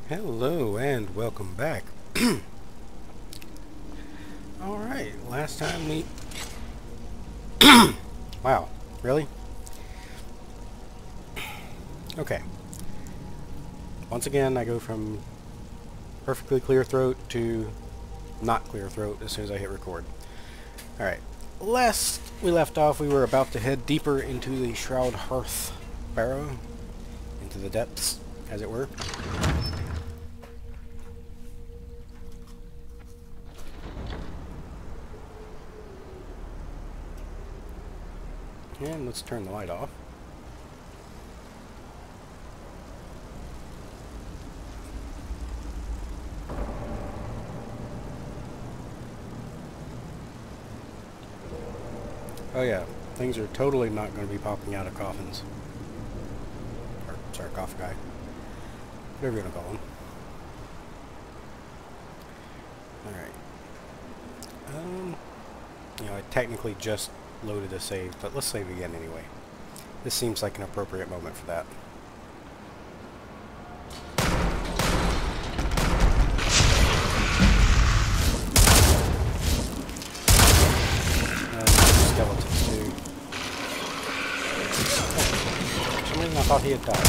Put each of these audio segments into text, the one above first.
Hello and welcome back. Alright, last time we... Wow, really? Okay. Once again, I go from perfectly clear throat to not clear throat as soon as I hit record. Alright, last we left off, we were about to head deeper into the Shroud Hearth Barrow, into the depths, as it were. And let's turn the light off. Oh yeah, things are totally not going to be popping out of coffins. Or sarcophagi. Whatever you want to call them. Alright. You know, I technically just loaded a save, but let's save again anyway. This seems like an appropriate moment for that. Skeletons too. For some reason I thought he had died.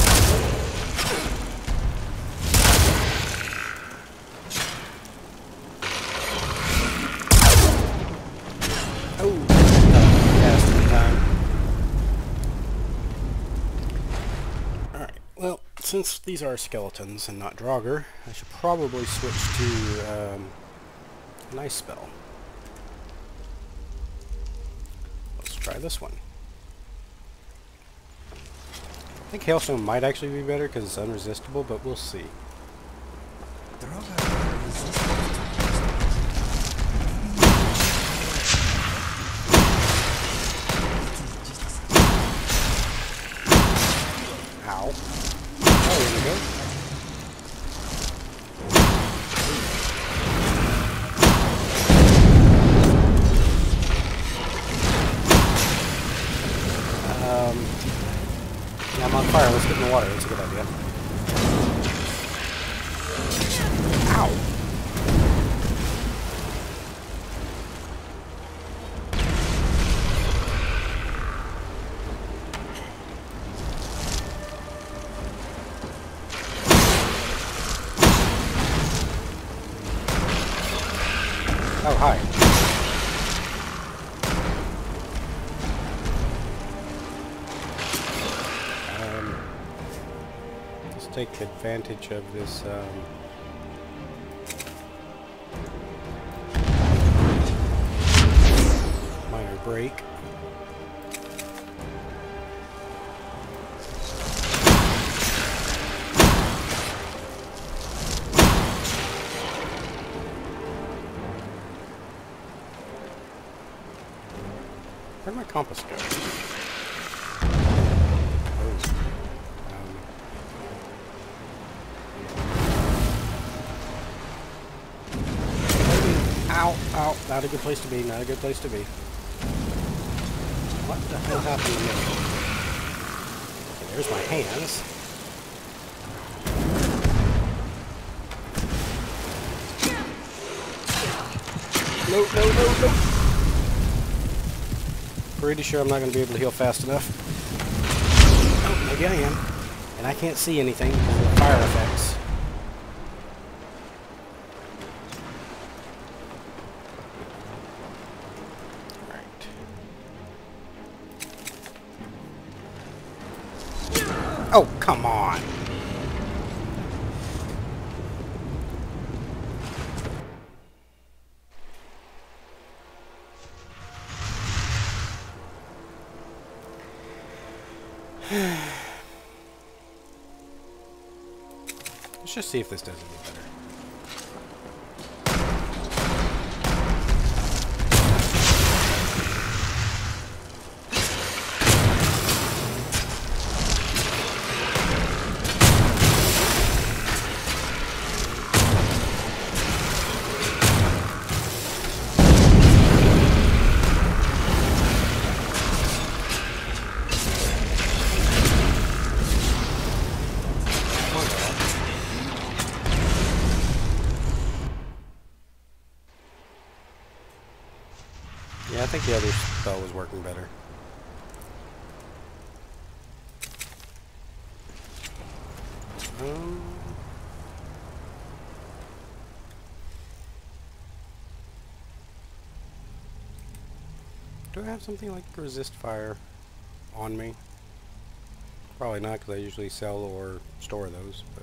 Since these are skeletons and not Draugr, I should probably switch to an ice spell. Let's try this one. I think Hailstone might actually be better because it's unresistible, but we'll see. Ow. Oh, here we go. Yeah, I'm on fire. Let's get in the water. That's a good idea. Ow! Oh, hi. Let's take advantage of this, minor break. Where'd my compass go? Ow, ow, not a good place to be, not a good place to be. What the hell happened to me? Okay, there's my hands. No, no, no, no! Pretty sure I'm not going to be able to heal fast enough. Oh, maybe I am. And I can't see anything because of the fire effects. Alright. Oh, come on! Let's just see if this does any better. I think the other spell was working better. Do I have something like resist fire on me? Probably not, because I usually sell or store those, but...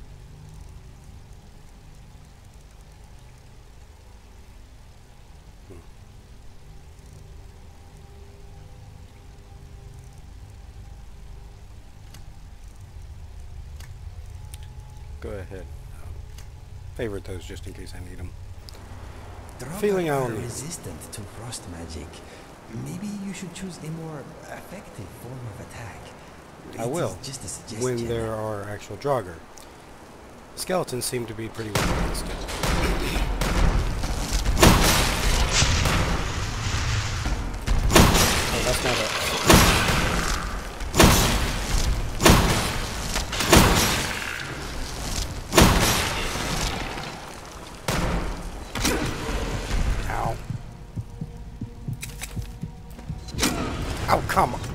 Go ahead. Favorite those just in case I need them. Feeling are I'll need resistant to frost magic. Maybe you should choose a more effective form of attack. I will, It is just a suggestion. when there are actual Draugr. Skeletons seem to be pretty weak against it. Oh, that's not it. Oh, come on.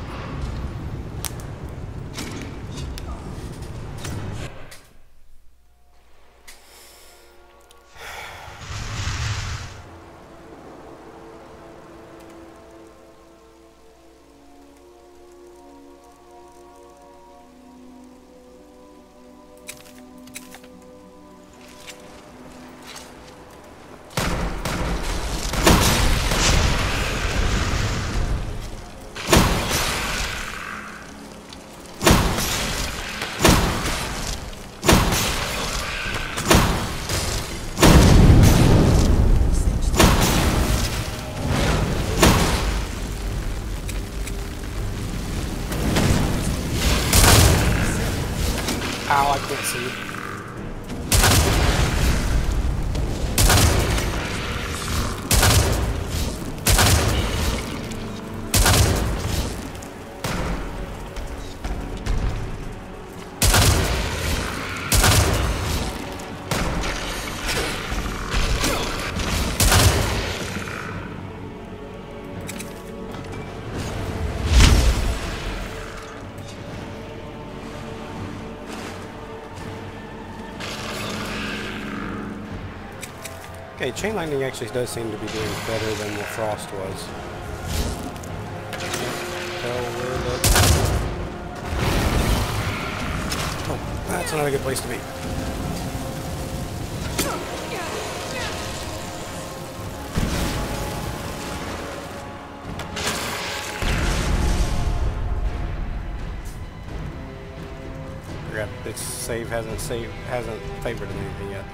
Ow, I can't see. Okay, chain lightning actually does seem to be doing better than what frost was. Oh, that's not a good place to be. Forgot its save hasn't favored anything yet.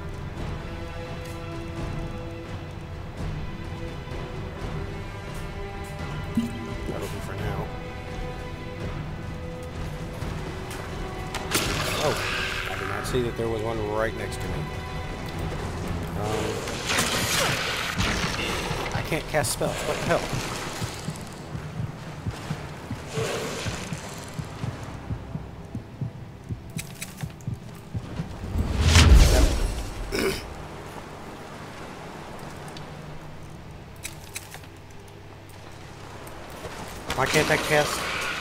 That'll do for now. Oh, I did not see that there was one right next to me. I can't cast spells. What the hell? Why can't I cast?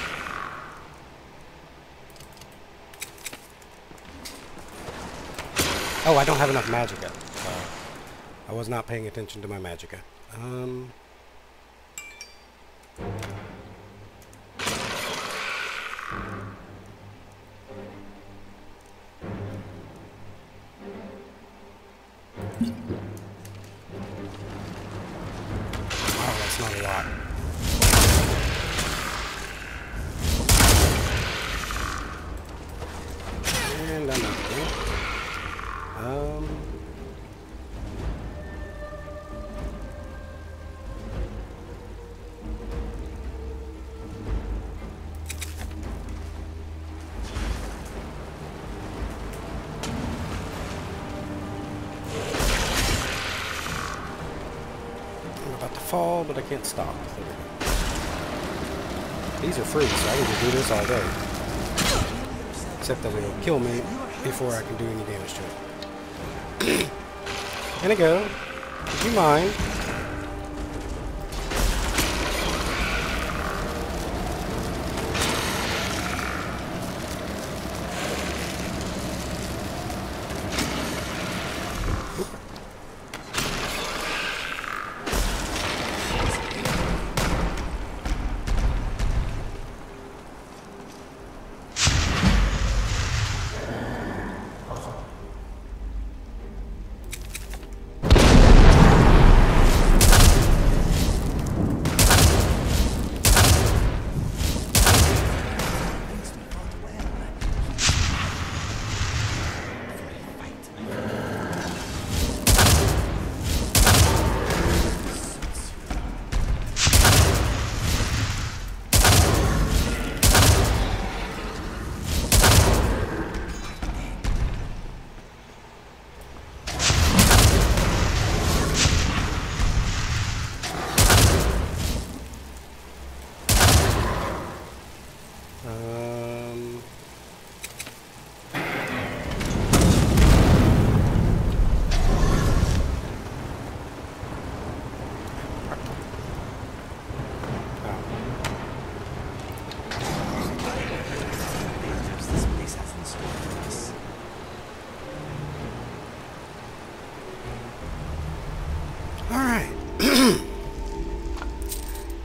Oh, I don't have enough magicka. I was not paying attention to my magicka. Wow, that's not a lot. And I'm not doing it. I'm about to fall, but I can't stop. These are free, so I can just do this all day. Except that it'll kill me before I can do any damage to it. Gonna go. Would you mind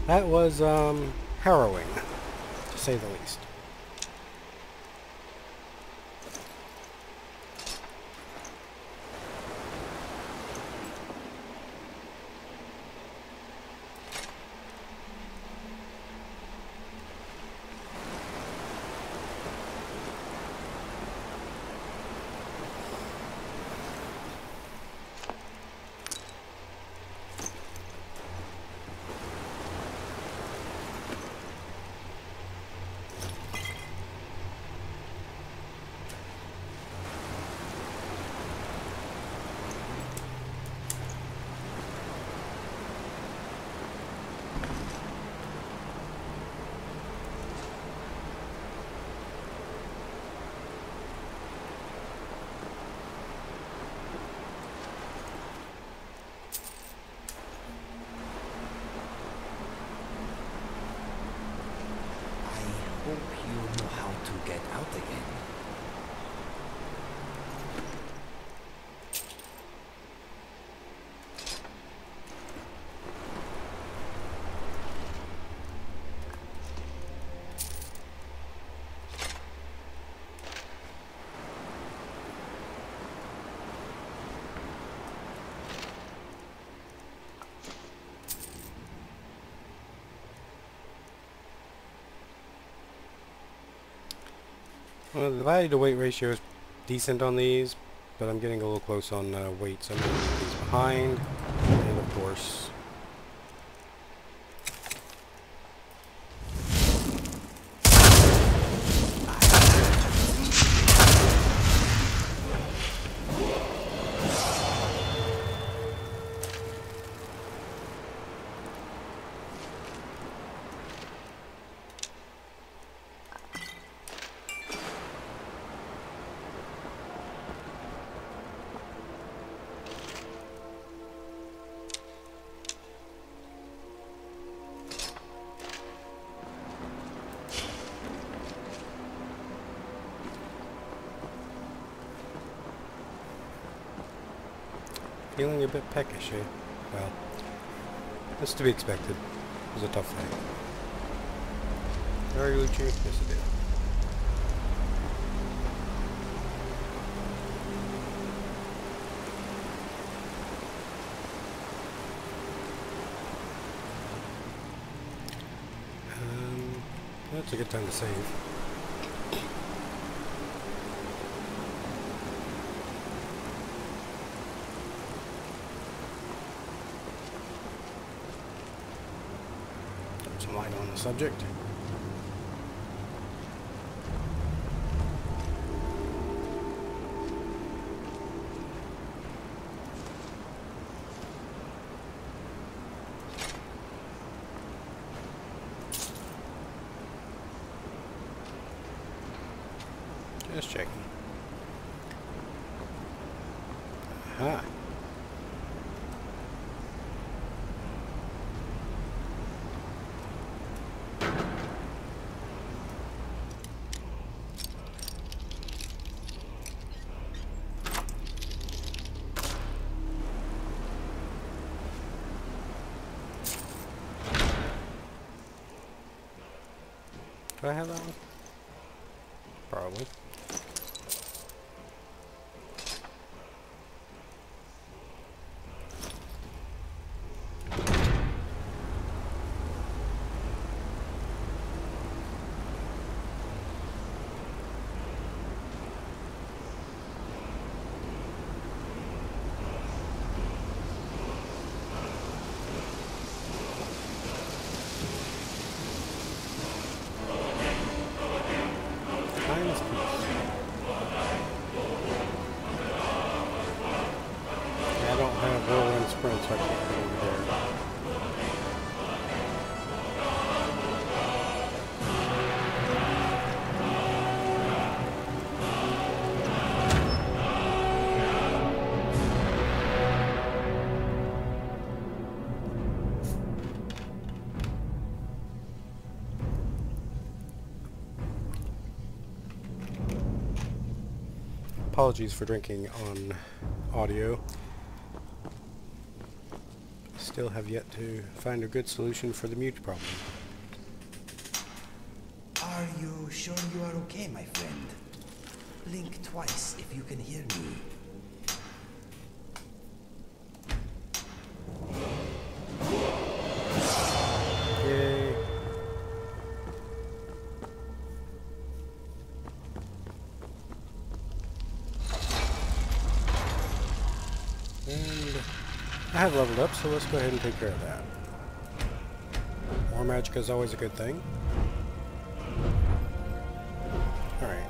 That was harrowing, to say the least. I hope you know how to get out again. Well, the value to weight ratio is decent on these, but I'm getting a little close on weight, so I'm going to leave these behind. And of course, feeling a bit peckish, eh? Well, that's to be expected. It was a tough fight. Are you Luchi? Yes, I do. That's a good time to save. Put some light on the subject. Just checking. Aha. Do I have that one? Probably. I don't have whirlwind sprint, so I can't get over there. Apologies for drinking on audio. still have yet to find a good solution for the mute problem. Are you sure you are okay, my friend? Blink twice if you can hear me. Yay. And I have leveled up, so let's go ahead and take care of that. More magic is always a good thing. Alright.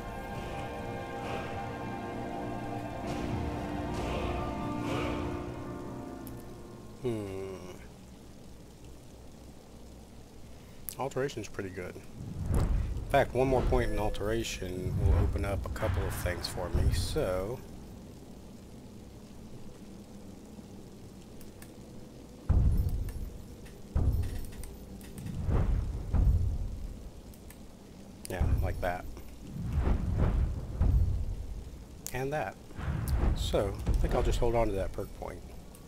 Alteration's pretty good. In fact, one more point in alteration will open up a couple of things for me, so... yeah, like that. And that. So, I think I'll just hold on to that perk point.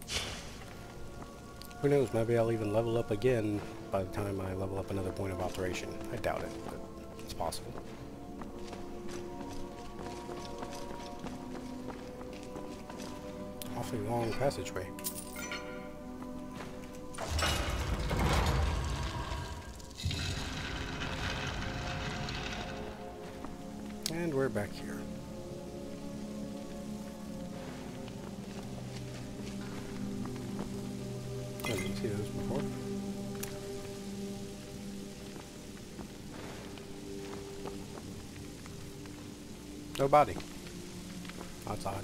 Who knows, maybe I'll even level up again by the time I level up another point of alteration. I doubt it, but it's possible. Awfully long passageway. And we're back here. I didn't see those before. No body. That's odd.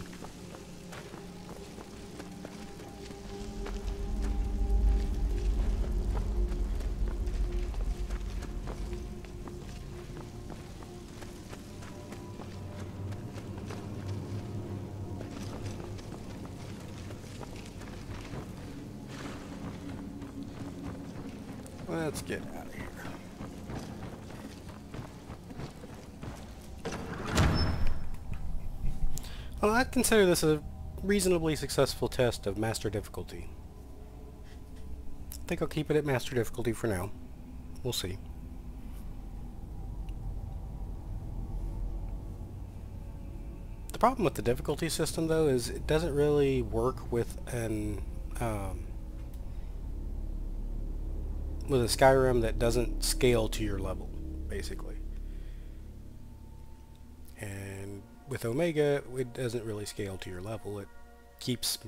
Let's get out of here. Well, I'd consider this a reasonably successful test of master difficulty. I think I'll keep it at master difficulty for now. We'll see. The problem with the difficulty system, though, is it doesn't really work with an with a Skyrim that doesn't scale to your level, basically. And with Omega, it doesn't really scale to your level. It keeps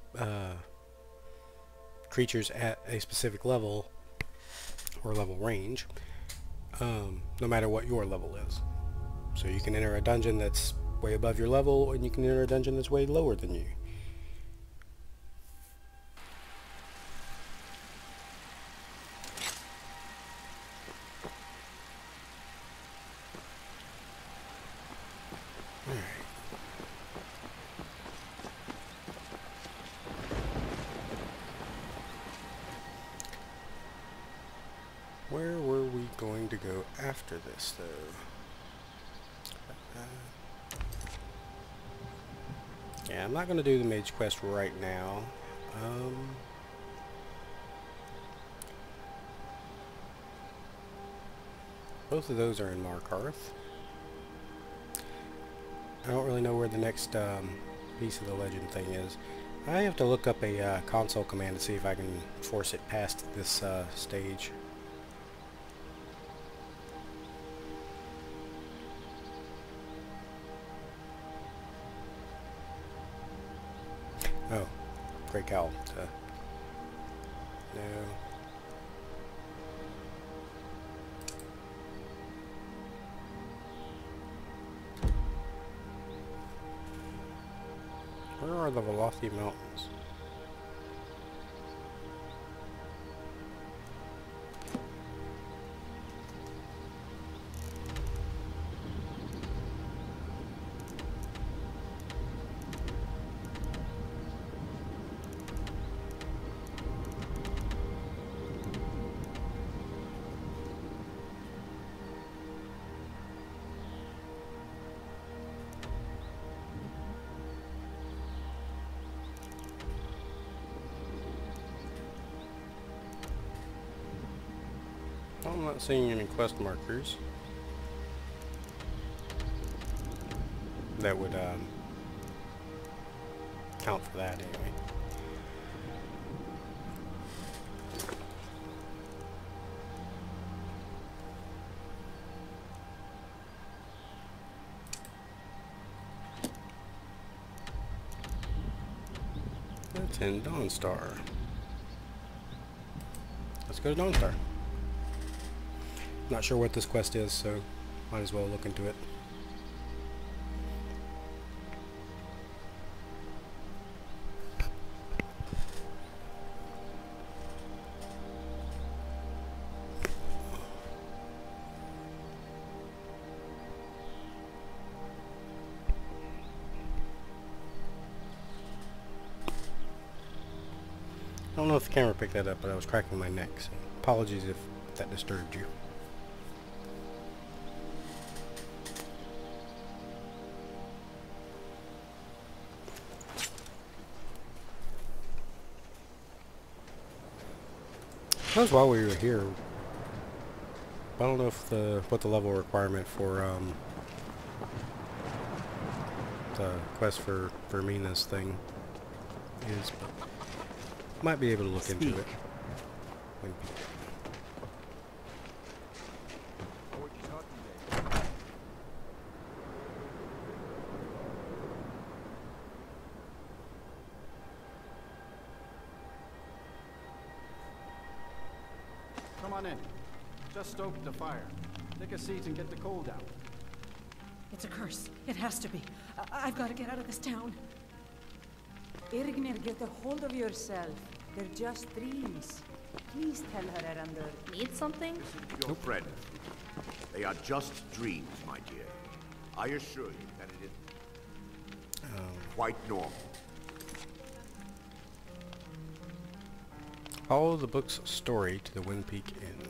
creatures at a specific level or level range, no matter what your level is. So you can enter a dungeon that's way above your level, and you can enter a dungeon that's way lower than you. Where were we going to go after this, though? Yeah, I'm not going to do the Mage quest right now. Both of those are in Markarth. I don't really know where the next piece of the legend thing is. I have to look up a console command to see if I can force it past this stage. Oh, Great Cowl. No. Where are the Velothi Mountains? I'm not seeing any quest markers that would count for that anyway. That's in Dawnstar. Let's go to Dawnstar. Not sure what this quest is, so might as well look into it. I don't know if the camera picked that up, but I was cracking my neck, so apologies if that disturbed you. That was while we were here. I don't know if what the level requirement for the quest for Mina's thing is, but might be able to look into it. Come on in. Just stoked the fire. Take a seat and get the cold out. It's a curse. It has to be. I've got to get out of this town. Irgnir, get a hold of yourself. They're just dreams. Please tell her, Erandur. Need something? Your friend. They are just dreams, my dear. I assure you that it is quite normal. Follow the book's story to the Wind Peak Inn.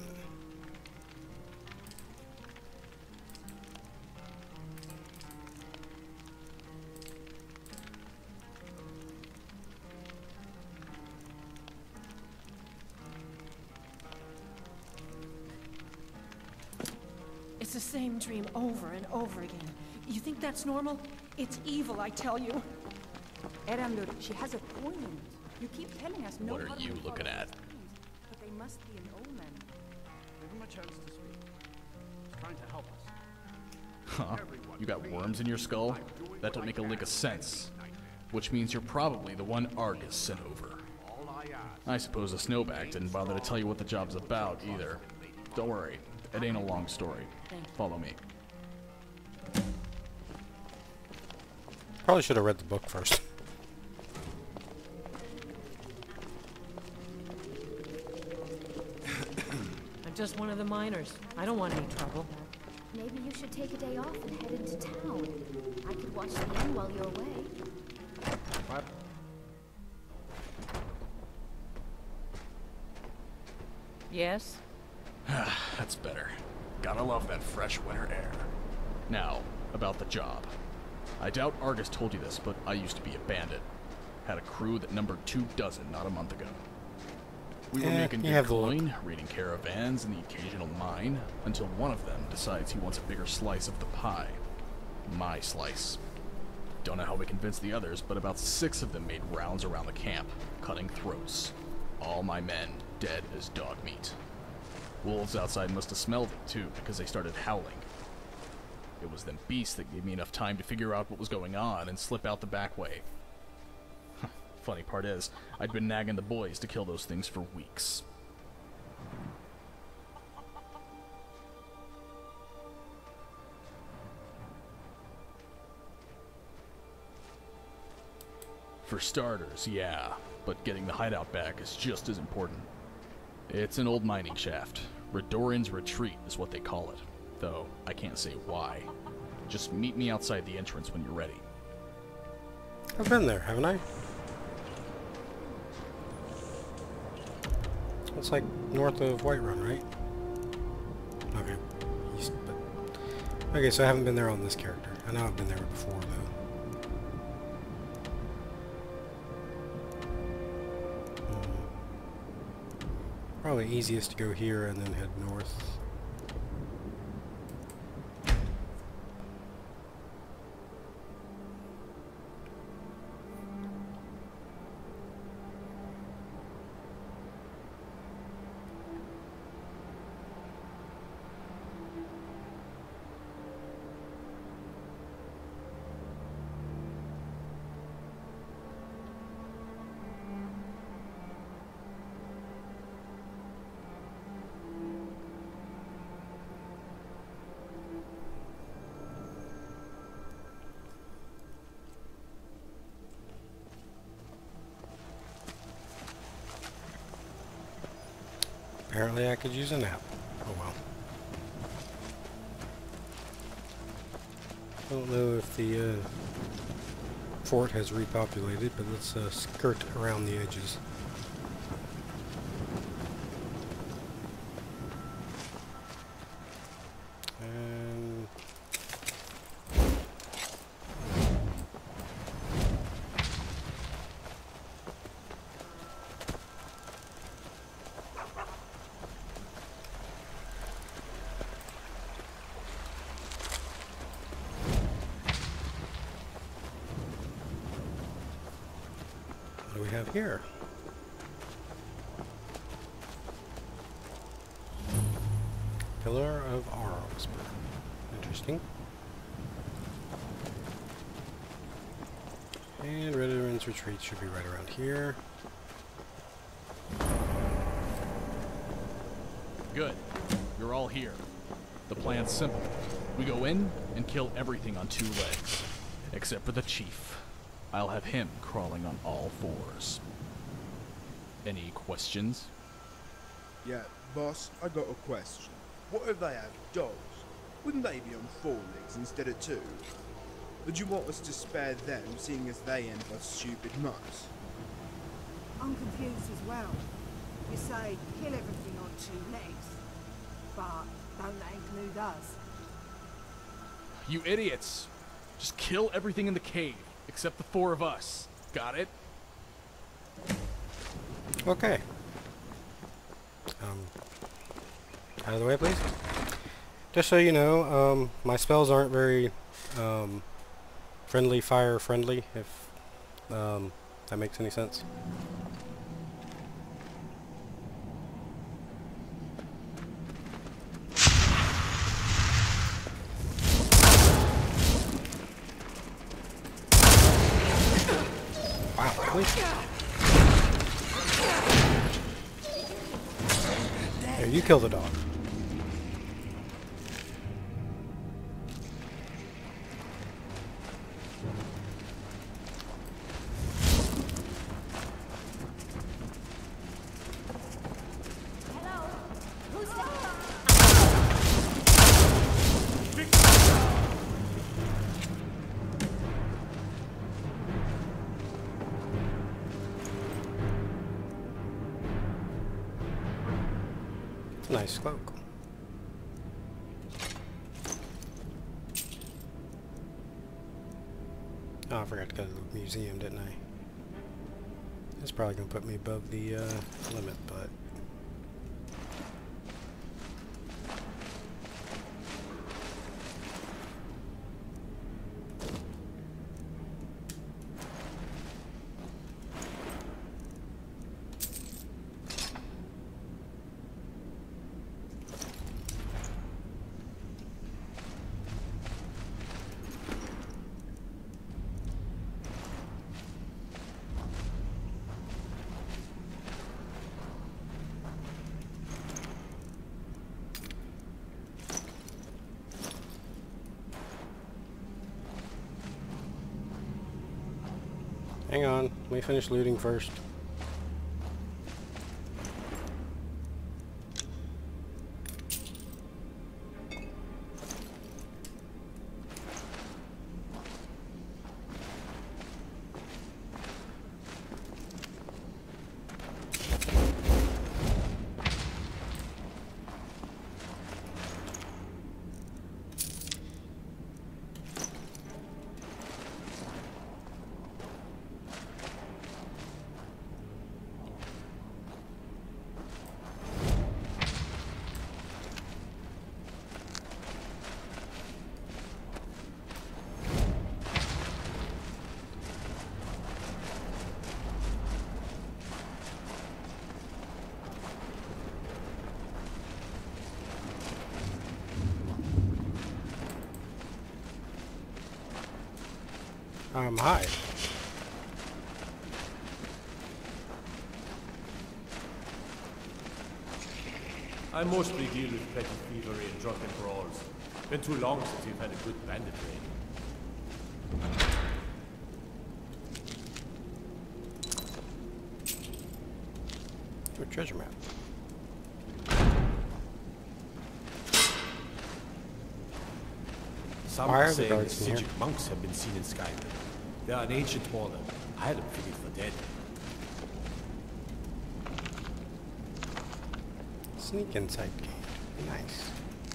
It's the same dream over and over again. You think that's normal? It's evil, I tell you. Erandur, she has a point. You keep telling us no. What are you looking at? But they must be an omen. Give him a chance to speak. He's trying to help us. Huh? You got worms in your skull? That don't make a lick of sense. Which means you're probably the one Argus sent over. I suppose the snowback didn't bother to tell you what the job's about, either. Don't worry, it ain't a long story. Follow me. Probably should have read the book first. I'm just one of the miners. I don't want any trouble. Maybe you should take a day off and head into town. I could watch the inn while you're away. What? Yes? That's better. Gotta love that fresh winter air. Now, about the job. I doubt Argus told you this, but I used to be a bandit. Had a crew that numbered 24 not a month ago. We were making good coin, raiding caravans and the occasional mine, until one of them decides he wants a bigger slice of the pie. My slice. Don't know how we convinced the others, but about 6 of them made rounds around the camp, cutting throats. All my men dead as dog meat. Wolves outside must have smelled it too, because they started howling. It was them beasts that gave me enough time to figure out what was going on and slip out the back way. Funny part is, I'd been nagging the boys to kill those things for weeks. For starters, yeah, but getting the hideout back is just as important. It's an old mining shaft. Redoran's Retreat is what they call it, though I can't say why. Just meet me outside the entrance when you're ready. I've been there, haven't I? It's like north of Whiterun, right? Okay. East, but... Okay, so I haven't been there on this character. I know I've been there before, though. Probably easiest to go here and then head north. Apparently I could use a nap. Oh well. I don't know if the fort has repopulated, but let's skirt around the edges. And what do we have here? Pillar of Arms. Interesting. And Redderman's Retreat should be right around here. Good. You're all here. The plan's simple. We go in and kill everything on 2 legs. Except for the chief. I'll have him crawling on all 4s. Any questions? Yeah, boss, I got a question. What if they have dogs? Wouldn't they be on 4 legs instead of 2? Would you want us to spare them, seeing as they end up stupid mutts? I'm confused as well. You say kill everything on 2 legs, but don't that include us? You idiots! Just kill everything in the cave, except the 4 of us. Got it? Okay. Out of the way, please. Just so you know, my spells aren't very fire friendly, if that makes any sense. Wow, really? Here, you kill the dog. Hello? Who's that? Nice cloak. Oh, I forgot to go to the museum, didn't I? It's probably going to put me above the limit, but... Hang on, let me finish looting first. Hi. I mostly deal with petty thievery and drunken brawls. Been too long since you've had a good bandit raid. Your treasure map. Some Why are are the saying guards in here? Sijic monks have been seen in Skyrim. They are an ancient order. I had them figured for dead. Sneak inside game. Nice.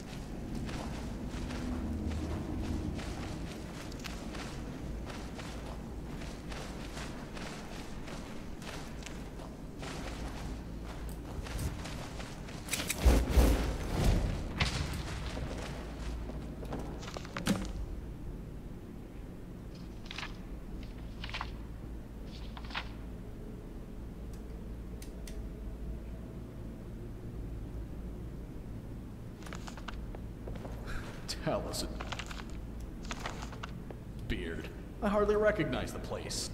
Allison. Beard. I hardly recognize the place.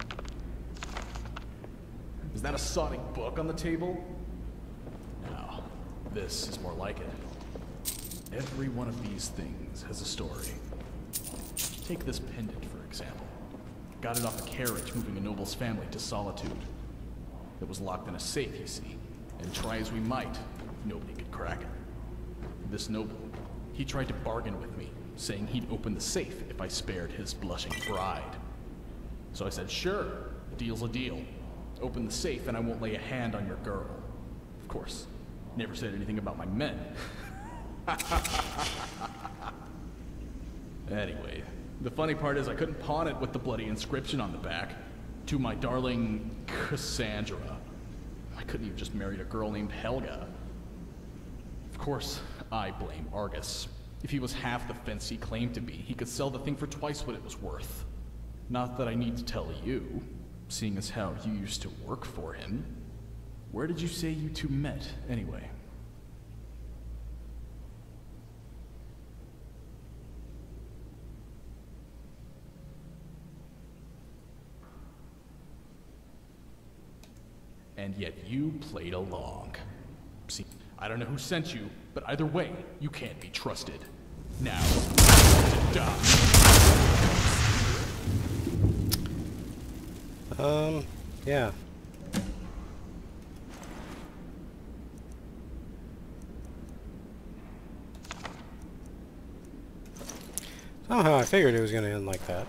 Is that a sonic book on the table? No. This is more like it. Every one of these things has a story. Take this pendant, for example. Got it off a carriage moving a noble's family to Solitude. It was locked in a safe, you see. And try as we might, nobody could crack it. This noble, he tried to bargain with me, saying he'd open the safe if I spared his blushing bride. So I said, sure, a deal's a deal. Open the safe and I won't lay a hand on your girl. Of course, never said anything about my men. Anyway, the funny part is I couldn't pawn it with the bloody inscription on the back. To my darling Cassandra. I couldn't even just marry a girl named Helga. Of course, I blame Argus. If he was half the fence he claimed to be, he could sell the thing for twice what it was worth. Not that I need to tell you, seeing as how you used to work for him. Where did you say you two met, anyway? And yet you played along. See, I don't know who sent you, but either way, you can't be trusted. Now, die. Yeah. Somehow I figured it was going to end like that.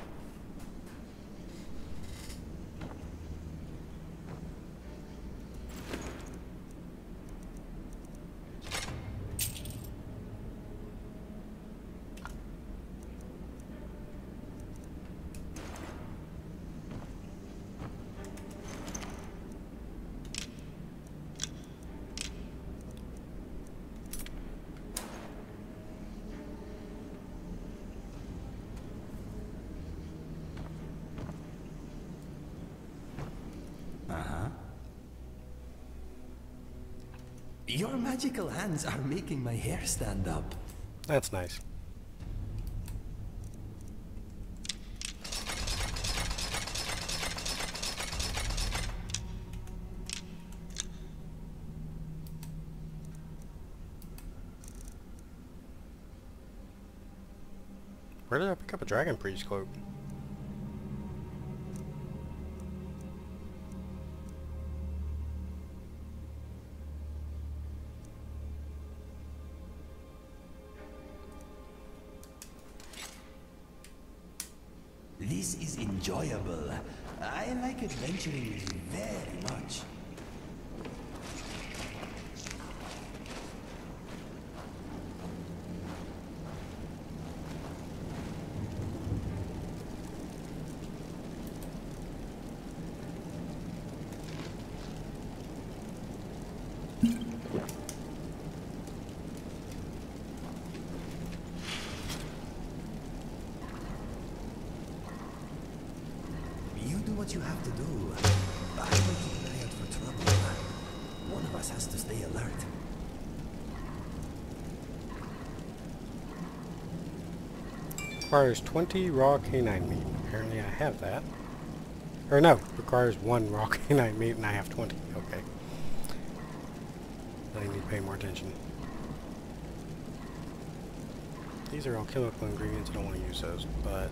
Your magical hands are making my hair stand up. That's nice. Where did I pick up a Dragon Priest cloak? This is enjoyable. I like adventuring very much. What you have to do. I will keep an eye out for trouble. One of us has to stay alert. Requires 20 raw canine meat. Apparently I have that. Or no, requires 1 raw canine meat and I have 20. Okay. I need to pay more attention. These are all chemical ingredients. I don't want to use those, but...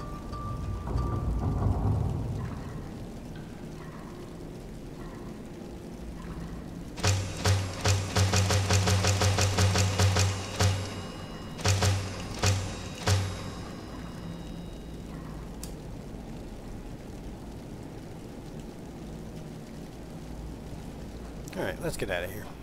Alright, let's get out of here.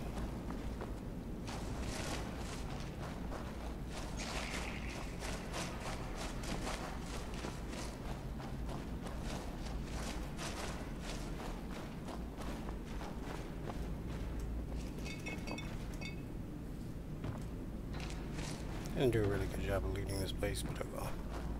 Didn't do a really good job of leading this place, but oh well.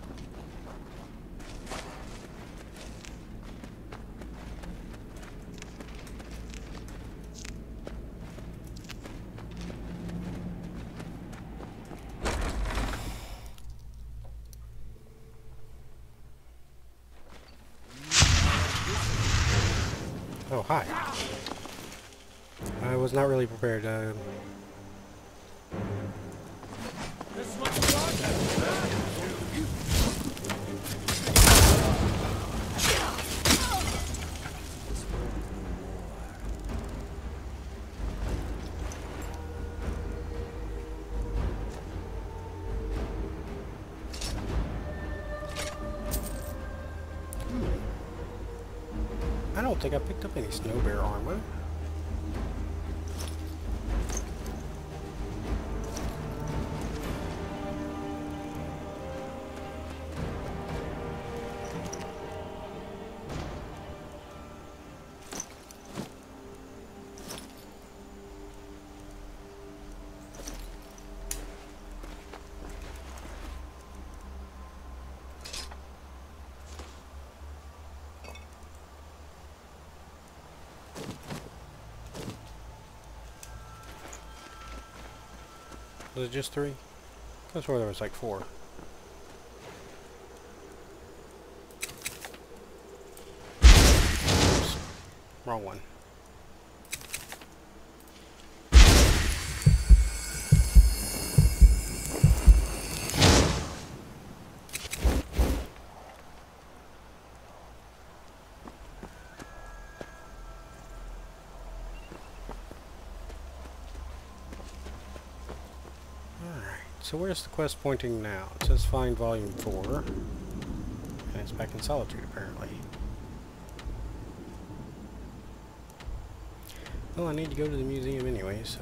Oh, hi. I was not really prepared. I don't think I picked up any snow bear armor. Was it just 3? I swore there was like 4. Oops. Wrong one. So where's the quest pointing now? It says find volume 4. And it's back in Solitude, apparently. Well, I need to go to the museum anyway, so...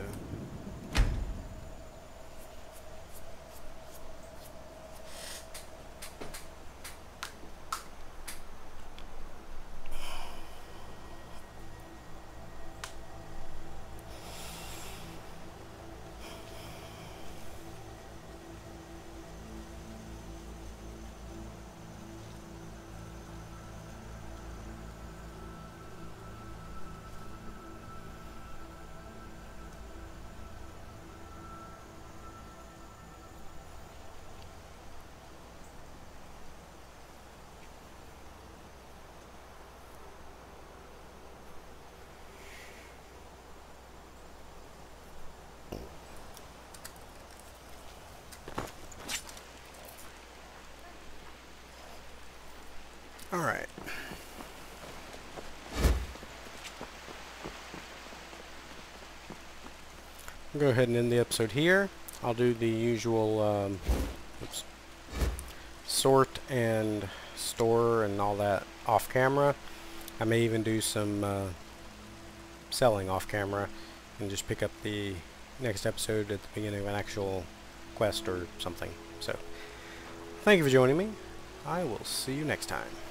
Alright. I'll go ahead and end the episode here. I'll do the usual sort and store and all that off camera. I may even do some selling off camera and just pick up the next episode at the beginning of an actual quest or something. So, thank you for joining me. I will see you next time.